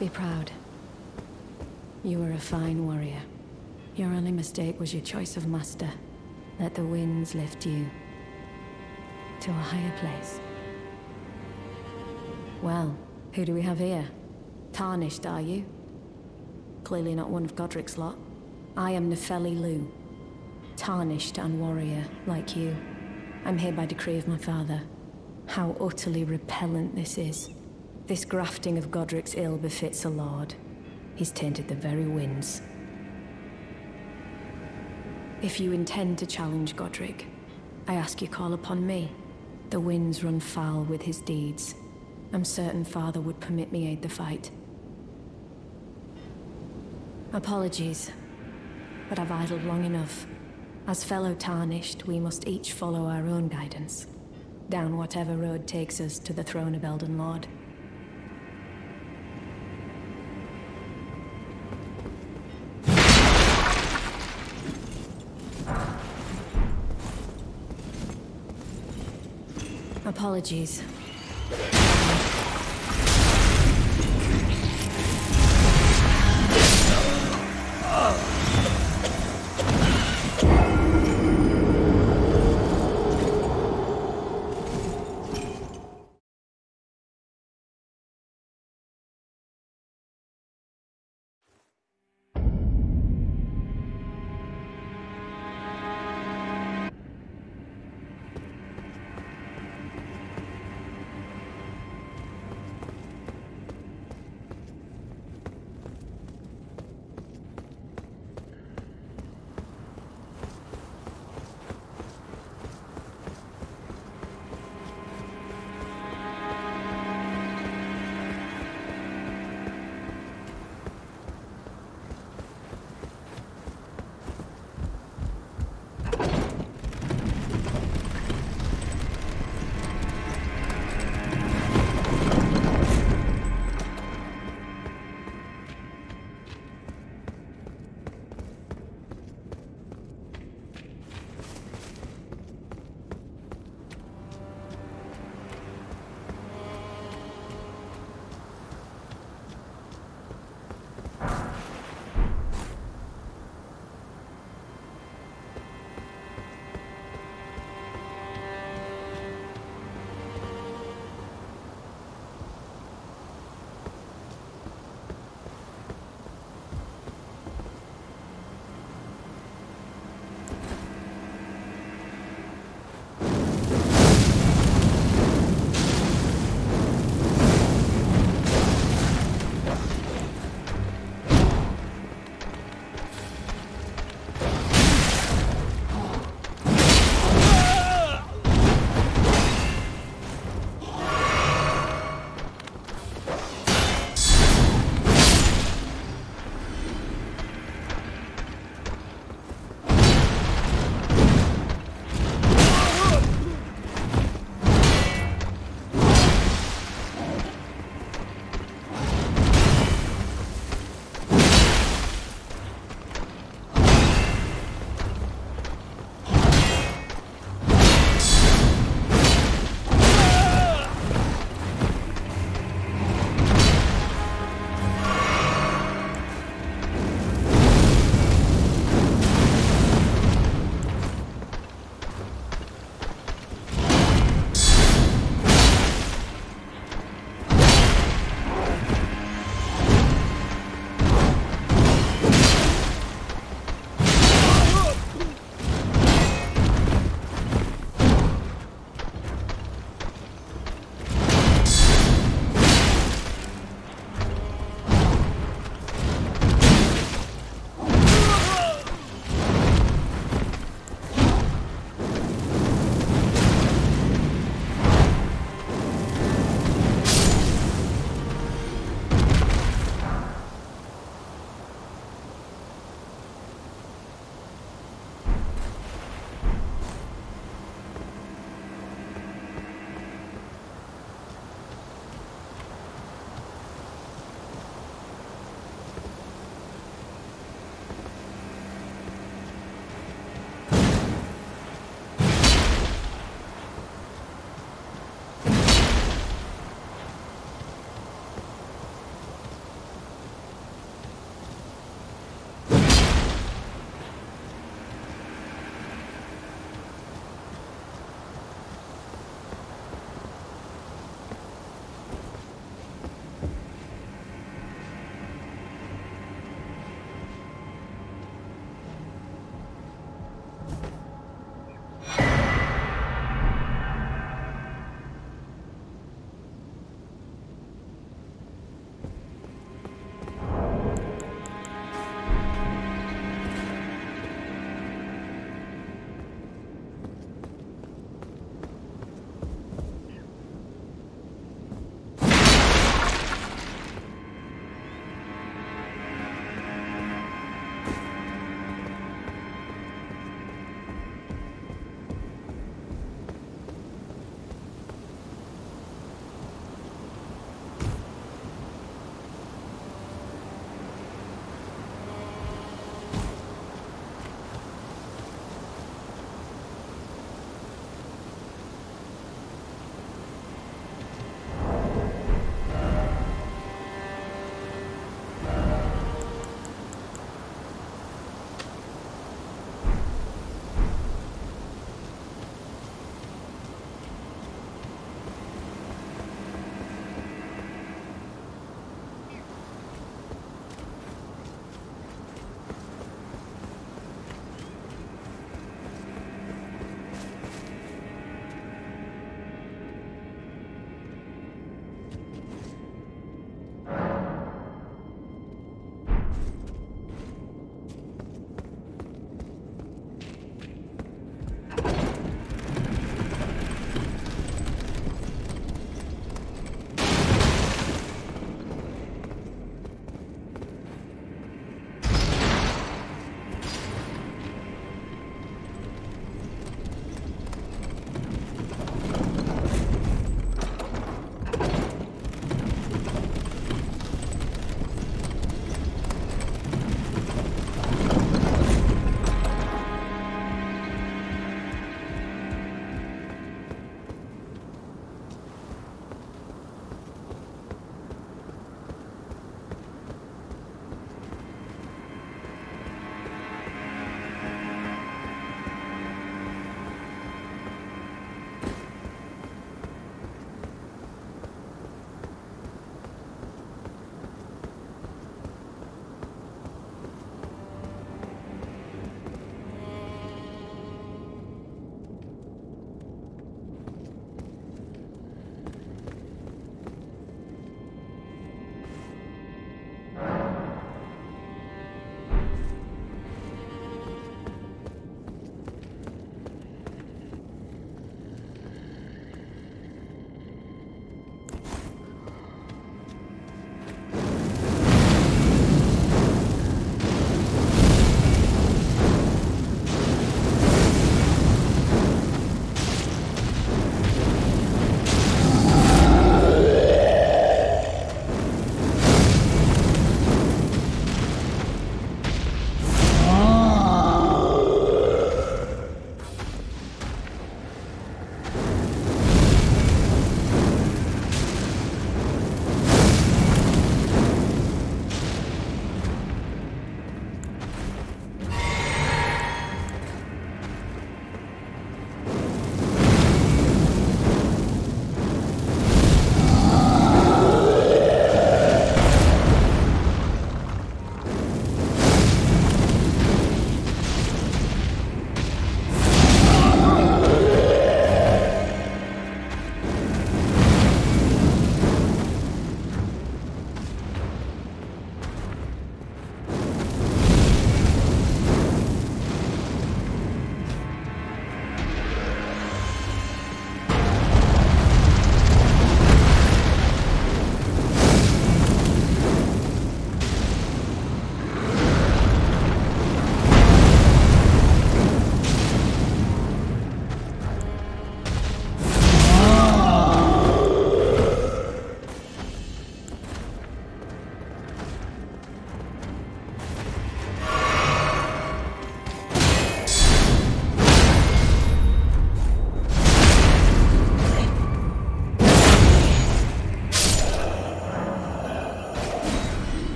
Be proud. You were a fine warrior. Your only mistake was your choice of master. Let the winds lift you to a higher place. Well, who do we have here? Tarnished, are you? Clearly not one of Godric's lot. I am Nefeli Lu. Tarnished and warrior, like you. I'm here by decree of my father. How utterly repellent this is. This grafting of Godric's ill befits a lord. He's tainted the very winds. If you intend to challenge Godric, I ask you call upon me. The winds run foul with his deeds. I'm certain father would permit me aid the fight. Apologies, but I've idled long enough. As fellow Tarnished, we must each follow our own guidance, down whatever road takes us to the throne of Elden Lord. Apologies.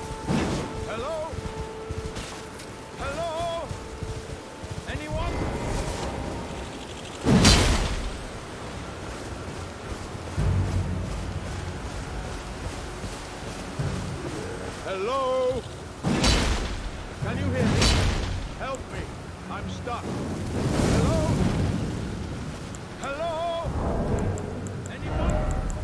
Hello? Hello? Anyone? Hello? Can you hear me? Help me. I'm stuck. Hello? Hello? Anyone?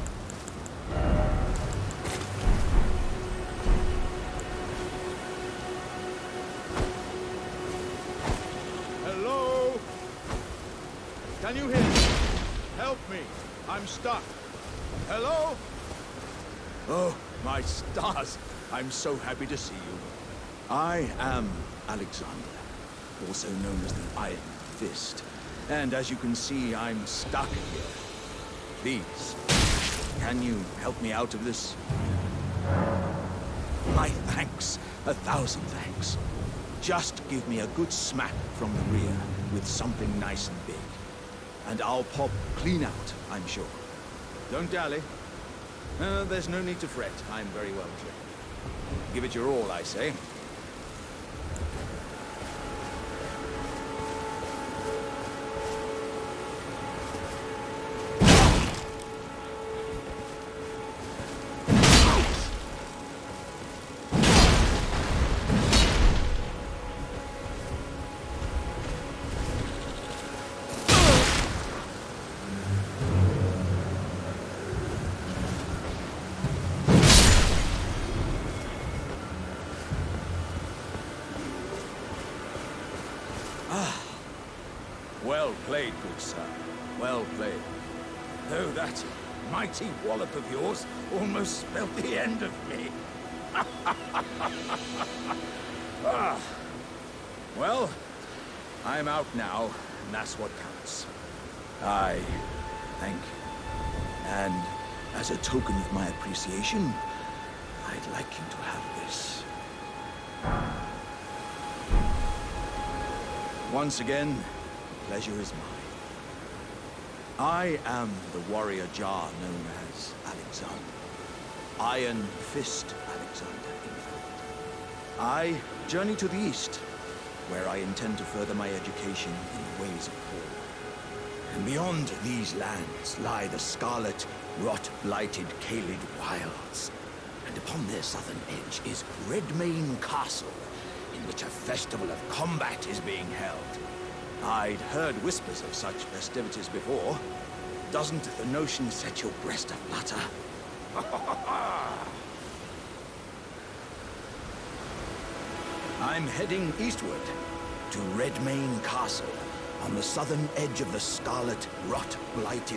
Hello? Can you hear me? Help me. I'm stuck. Hello? Oh, my stars. I'm so happy to see you. I am Alexander, also known as the Iron Fist. And as you can see, I'm stuck here. Please, can you help me out of this? My thanks. 1,000 thanks. Just give me a good smack from the rear with something nice and big. And I'll pop clean out, I'm sure. Don't dally. There's no need to fret. I'm very well trained. Give it your all, I say. Well played, good sir. Well played. Though that mighty wallop of yours almost spelled the end of me. Well, I'm out now, and that's what counts. I thank you. And as a token of my appreciation, I'd like you to have this. Once again, pleasure is mine. I am the warrior Jar known as Alexander. Iron Fist Alexander, in fact. I journey to the east, where I intend to further my education in the ways of war. And beyond these lands lie the scarlet, rot-blighted Caelid wilds. And upon their southern edge is Redmane Castle, in which a festival of combat is being held. I'd heard whispers of such festivities before. Doesn't the notion set your breast aflutter? I'm heading eastward to Redmane Castle, on the southern edge of the scarlet, rot-blighted...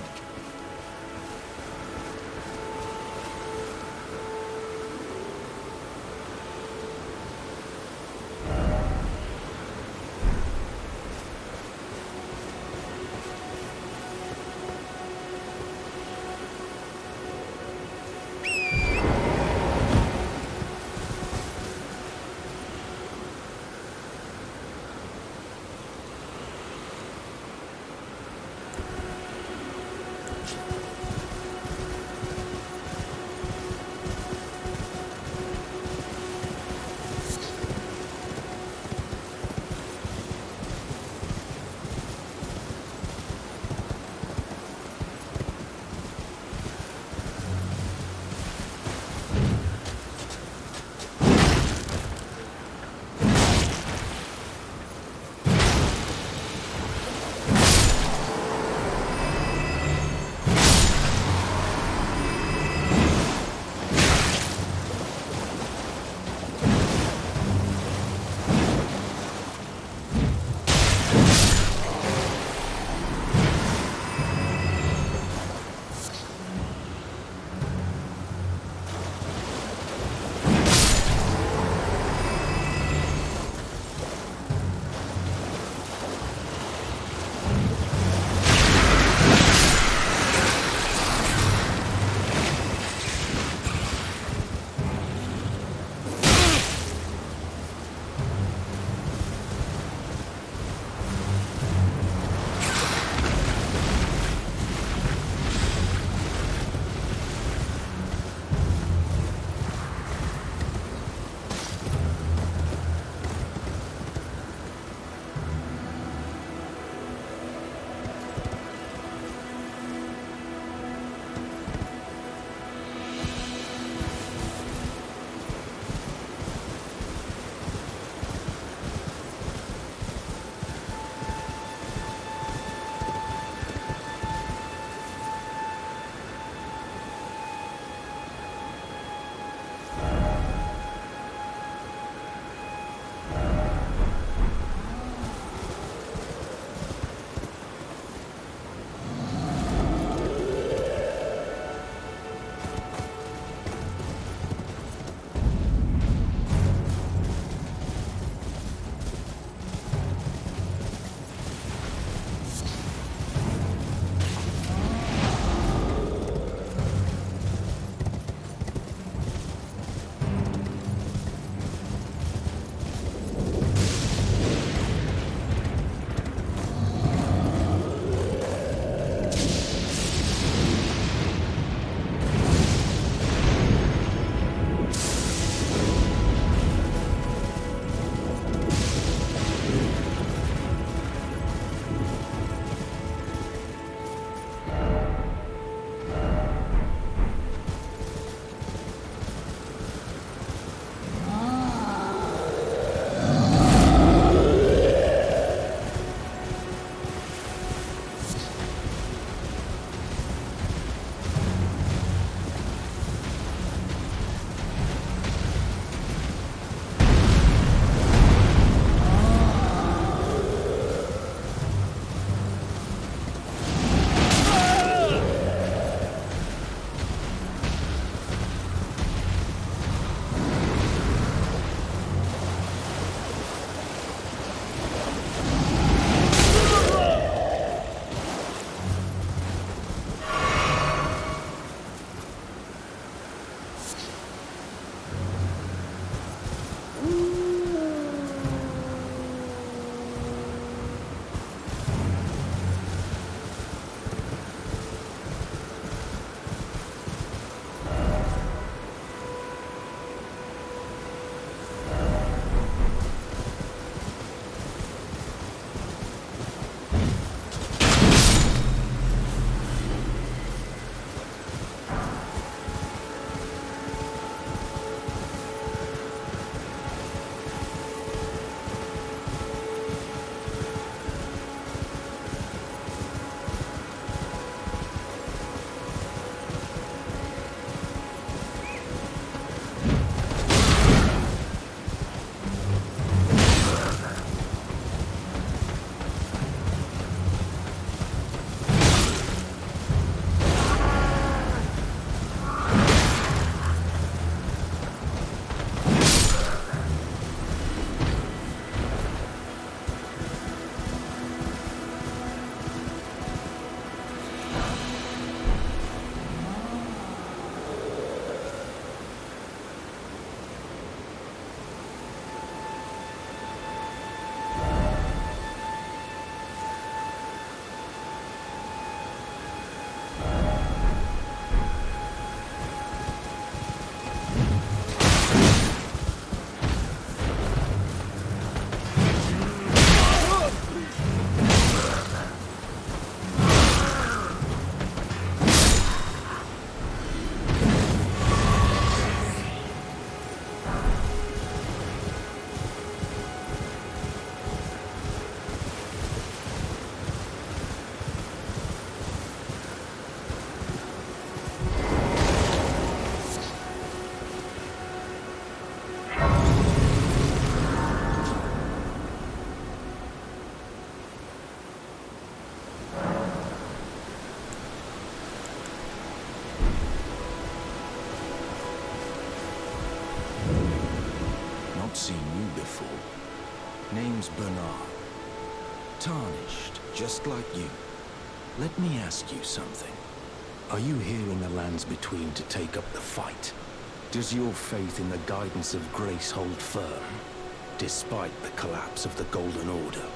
not seen you before. Name's Bernard. Tarnished, just like you. Let me ask you something. Are you here in the lands between to take up the fight? Does your faith in the guidance of grace hold firm, despite the collapse of the Golden Order?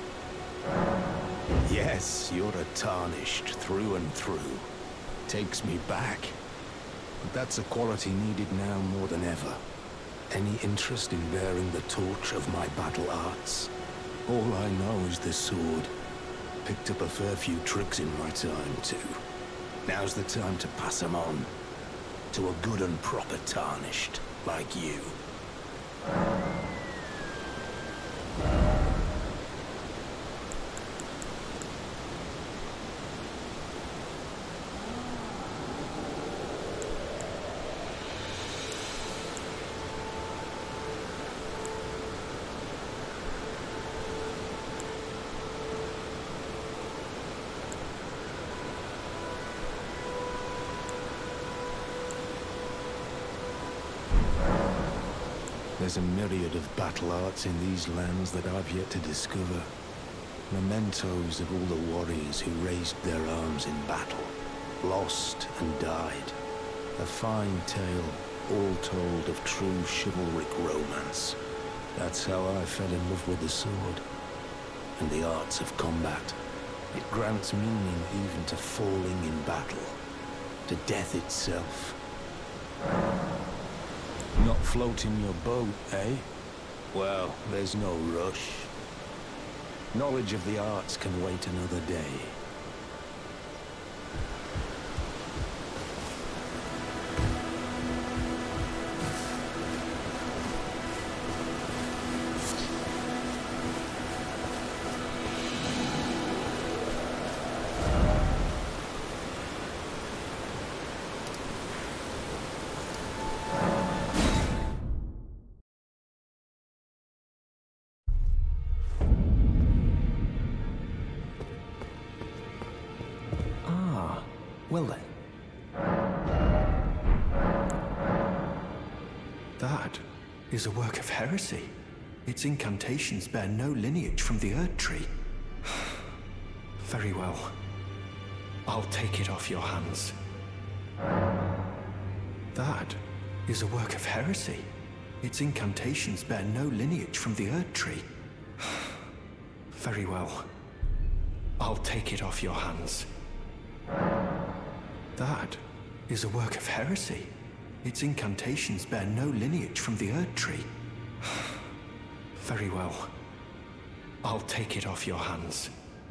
Yes, you're a Tarnished through and through. Takes me back. But that's a quality needed now more than ever. Any interest in bearing the torch of my battle arts? All I know is the sword. Picked up a fair few tricks in my time, too. Now's the time to pass them on. To a good and proper Tarnished, like you. There's a myriad of battle arts in these lands that I've yet to discover. Mementos of all the warriors who raised their arms in battle, lost and died. A fine tale, all told of true chivalric romance. That's how I fell in love with the sword, and the arts of combat. It grants meaning even to falling in battle, to death itself. Not floating your boat, eh? Well, there's no rush. Knowledge of the arts can wait another day. Well then. That is a work of heresy. Its incantations bear no lineage from the Erd Tree. Very well. I'll take it off your hands. That is a work of heresy. Its incantations bear no lineage from the Erd Tree. Very well. I'll take it off your hands. That is a work of heresy. Its incantations bear no lineage from the Erd Tree. Very well. I'll take it off your hands.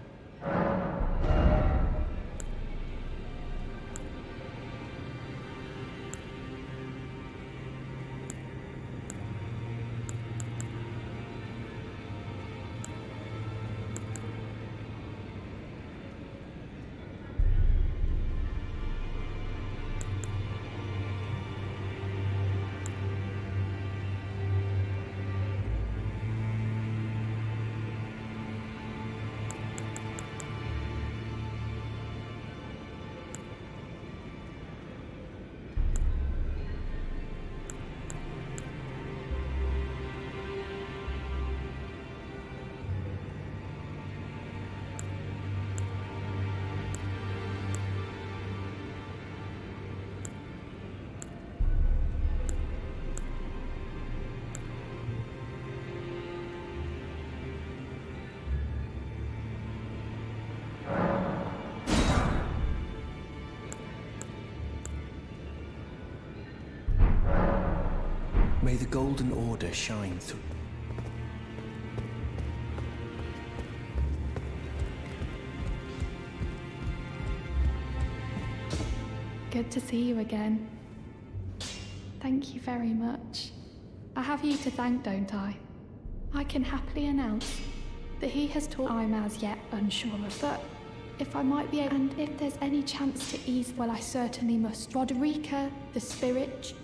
May the Golden Order shine through. Good to see you again. Thank you very much. I have you to thank, don't I? I can happily announce that he has taught I'm as yet unsure of, but if I might be able, and if there's any chance to ease, well, I certainly must. Roderica, the spirit.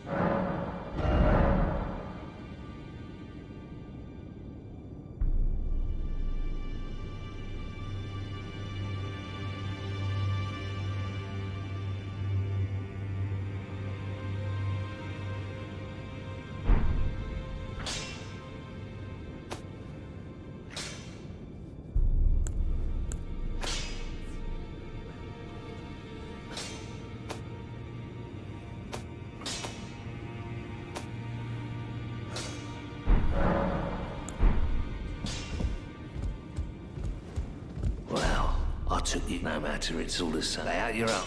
took it. No matter, it's all the same. Lay out your own.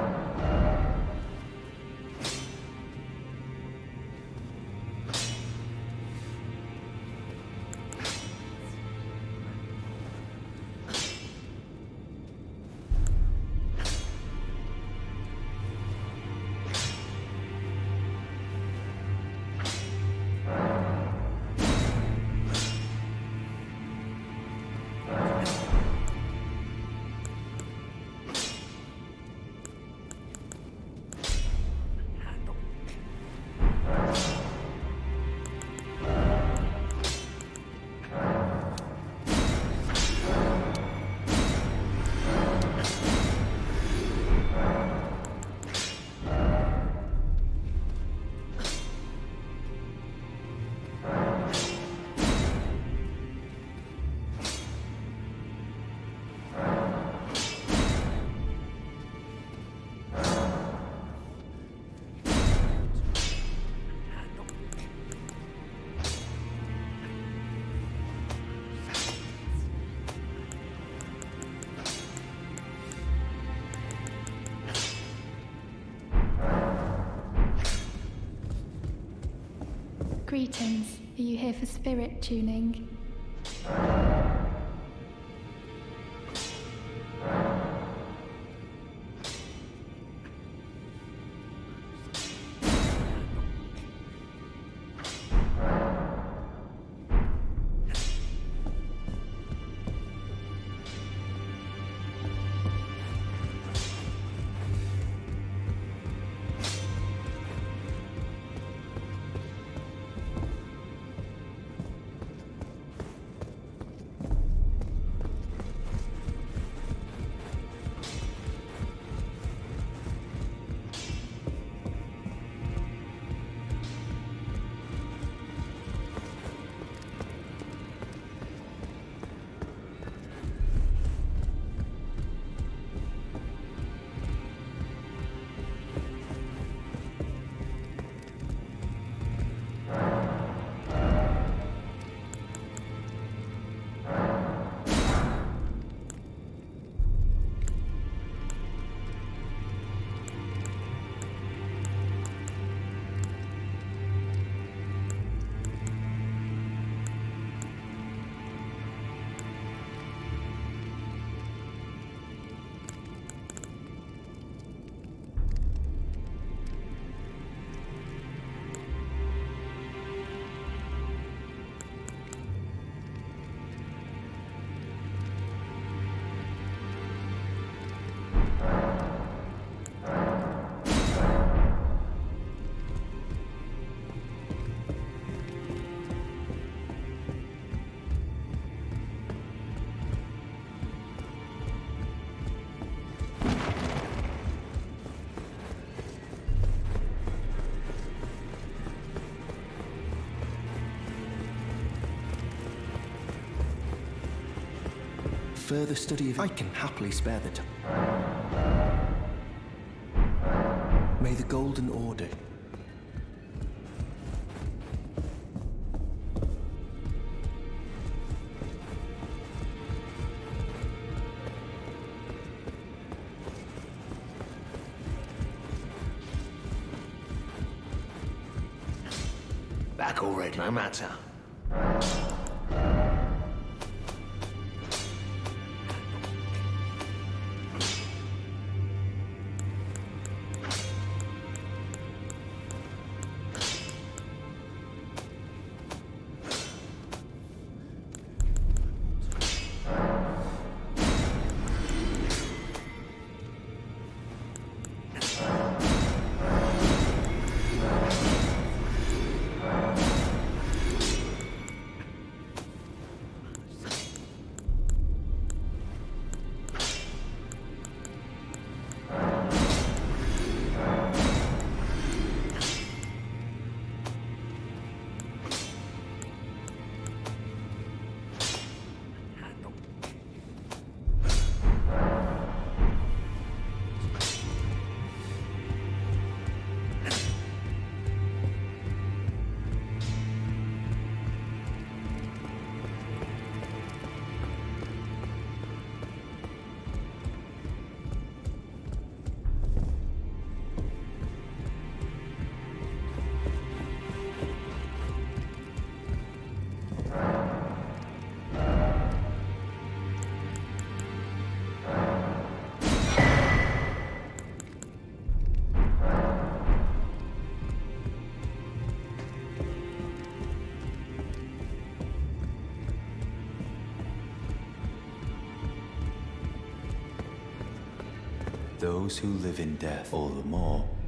Greetings. Are you here for spirit tuning? Further study of I can happily spare the time. May the Golden Order. Back already, no matter. those who live in death all the more